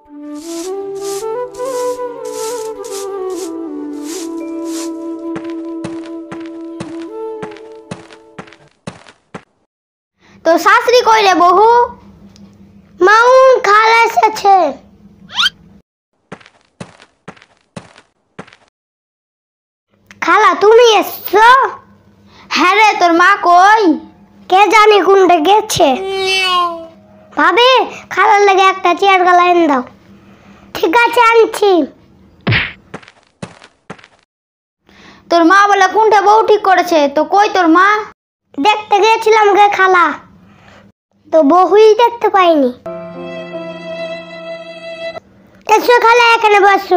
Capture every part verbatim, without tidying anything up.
তো শাশুড়ি কই রে বহু? মাউন খালা এসেছে। খালা তুমি এসছো? হ্যাঁ রে, তোর মা কই? কে জানি কোনটা গেছে। ভাবি খালার লাগে একটা চেয়ার গালা এনে দাও। ঠিক আছে আনছি। তোর মা বলে কোনটা বউ ঠিক করেছে, তো কই তোর মা? দেখতে গেছিলাম গে খালা, তো বহুই দেখতে পাইনি। এসো খালা এখানে বসো।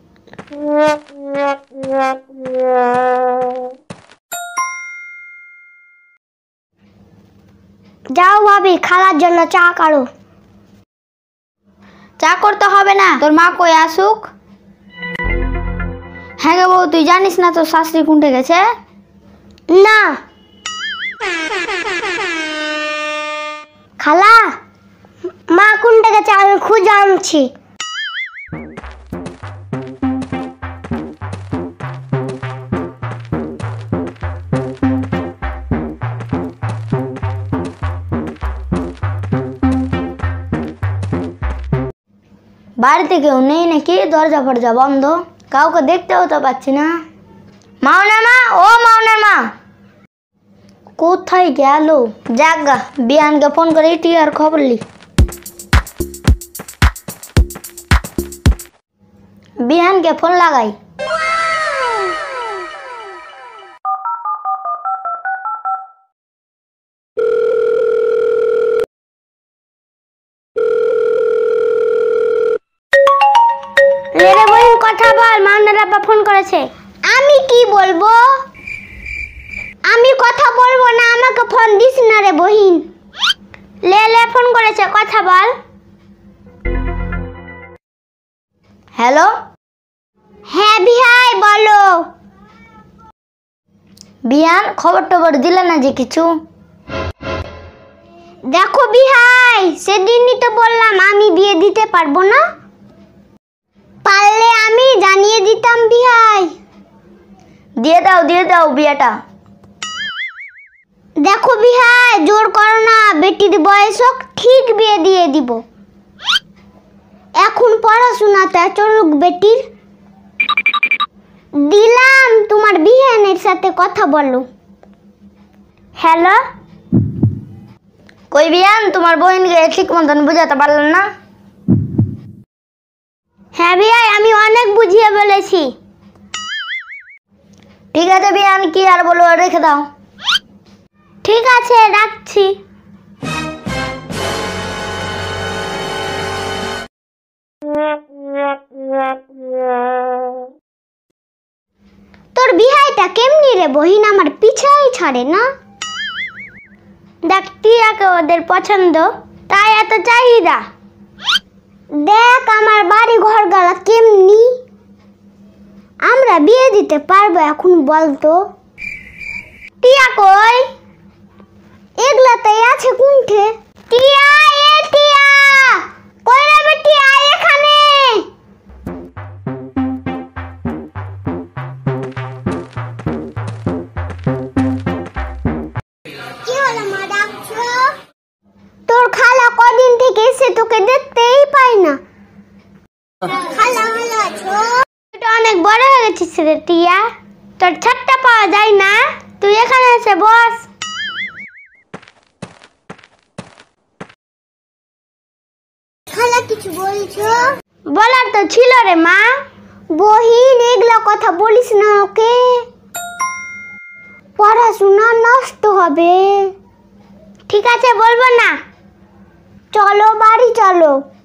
যাও ভাবি খালার জন্য চা করো। চা করতে হবে না, তোর মা কই আসুক। হ্যাঁ গে বউ, তুই জানিস না তোর শাশুড়ি কোনটা গেছে? না খালা, মা কোনটা গেছে আমি খুঁজে আনছি। বাড়িতে কেউ নেই নাকি? দরজা ফরজা বন্ধ, কাউকে দেখতেও তো পাচ্ছি না। মাওনের মা, ও মাওনের মা কোথায় গেল? যাগা বিয়ানকে ফোন করে ইটি আর খবর লি। বিয়ানকে ফোন লাগাই। রে বহিন কথা বল, মাওনের আব্বা ফোন করেছে। আমি কি বলবো? আমি কথা বলবো না, আমাকে ফোন দিস না রে বহিন। লে লে ফোন করেছে, কথা বল। হ্যালো, হ্যাঁ বিহাই বলো। বিয়ান খবর টবর দিলে না যে কিছু? দেখো বিহাই, সেদিনই তো বললাম আমি বিয়ে দিতে পারবো না। পারলে আমি জানিয়ে দিতাম বিহাই। দিয়ে দাও দিয়ে দাও বিয়েটা। দেখো বিহাই, জোর করো না, বেটির বয়স হোক ঠিক বিয়ে দিয়ে দিব। এখন পড়াশোনাটা চলুক বেটির। দিলাম, তোমার বিহানের সাথে কথা বলো। হ্যালো, কই বিয়ান, তোমার বোনকে ঠিক মতন বুঝাতে পারলেন না? হ্যাঁ বিহাই, আমি অনেক বুঝিয়ে বলেছি। ঠিক আছে বিয়ান, কি আর বলবো, রেখে দাও। ঠিক আছে রাখছি। তোর বিহাইটা কেমনি রে বহিন, আমার পিছাই ছাড়ে না। দেখ টিয়াকে ওদের পছন্দ, তাই এত চাহিদা। দেখ আমার বাড়ি ঘর গালা কেমনি, আমরা বিয়ে দিতে পারবো এখন বলতো? টিয়া কই? এগুলাতেই আছে কোনঠে? টিয়া এ টিয়া, কই রে বেটি, আয় এখানে। কি হলো মা ডাকছো? তোর খালা কদিন থেকে এসে তোকে দেখতেই পাই না। খালা ভালো আছো? তুই অনেক বড় হয়ে গেছিস রে টিয়া, তোর ছাড়টা পাওয়া যায় না। তুই এখানে এসে বস। খালা কিছু বলছো? বলার তো ছিল রে মা। বহিন এগুলো কথা বলিস না ওকে, পড়াশোনা নষ্ট হবে। ঠিক আছে বলবো না, চলো বাড়ি চলো।